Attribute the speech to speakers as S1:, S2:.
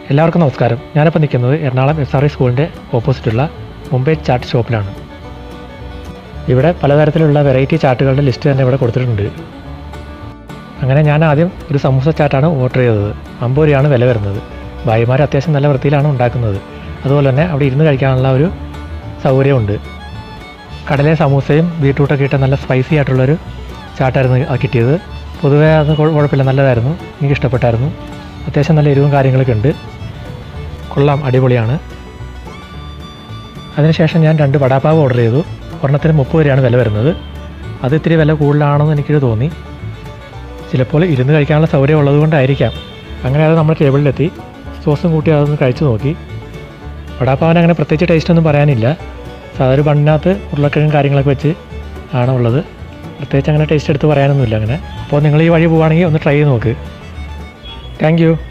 S1: എല്ലാവർക്കും നമസ്കാരം. ഞാനിപ്പോൾ നിൽക്കുന്നത് എറണാകുളം SRI സ്കൂളിൻ്റെ ഓപ്പോസിറ്റുള്ള മുംബൈ ചാട്ട് ഷോപ്പിലാണ്. ഇവിടെ പലതരത്തിലുള്ള വെറൈറ്റി ചാട്ടുകളുടെ ലിസ്റ്റ് തന്നെ ഇവിടെ കൊടുത്തിട്ടുണ്ട്. അങ്ങനെ ഞാൻ ആദ്യം ഒരു സമൂസ ചാട്ടാണ് ഓർഡർ ചെയ്തത്. 50 രൂപയാണ് വില വരുന്നത്. ഭായിമാർ അത്യാവശ്യം നല്ല വൃത്തിയിലാണ് ഉണ്ടാക്കുന്നത്. അതുപോലെ തന്നെ അവിടെ ഇരുന്ന് കഴിക്കാനുള്ള ഒരു സൗകര്യമുണ്ട്. കടലെ സമൂസയും ബീട്രൂട്ടൊക്കെ ഇട്ട നല്ല സ്പൈസി ആയിട്ടുള്ളൊരു ചാട്ടായിരുന്നു കിട്ടിയത്. പൊതുവേ അത് കുഴപ്പമില്ല, നല്ലതായിരുന്നു. എനിക്ക് ഇഷ്ടപ്പെട്ടായിരുന്നു. അത്യാവശ്യം നല്ല എരിവും കാര്യങ്ങളൊക്കെ ഉണ്ട്. കൊള്ളാം, അടിപൊളിയാണ്. അതിനുശേഷം ഞാൻ 2 വടാപ്പാവ് ഓർഡർ ചെയ്തു. ഒരെണ്ണത്തിന് 30 രൂപയാണ് വില വരുന്നത്. അത് ഇത്തിരി വില കൂടുതലാണെന്ന് എനിക്കൊരു തോന്നി. ചിലപ്പോൾ ഇരുന്ന് കഴിക്കാനുള്ള സൗകര്യം ഉള്ളതുകൊണ്ടായിരിക്കാം. അങ്ങനെ അത് നമ്മുടെ ടേബിളിലെത്തി. സോസും കൂട്ടി അതൊന്ന് കഴിച്ചു നോക്കി. വടാപ്പാവിന് അങ്ങനെ പ്രത്യേകിച്ച് ടേസ്റ്റൊന്നും പറയാനില്ല. സാധാരണ ബണ്ണിനകത്ത് ഉരുളക്കിഴങ്ങും കാര്യങ്ങളൊക്കെ വെച്ച് ആണ് ഉള്ളത്. പ്രത്യേകിച്ച് അങ്ങനെ ടേസ്റ്റ് എടുത്ത് പറയാനൊന്നുമില്ല അങ്ങനെ. അപ്പോൾ നിങ്ങൾ ഈ വഴി പോവുകയാണെങ്കിൽ ഒന്ന് ട്രൈ ചെയ്ത് നോക്ക്. Thank U.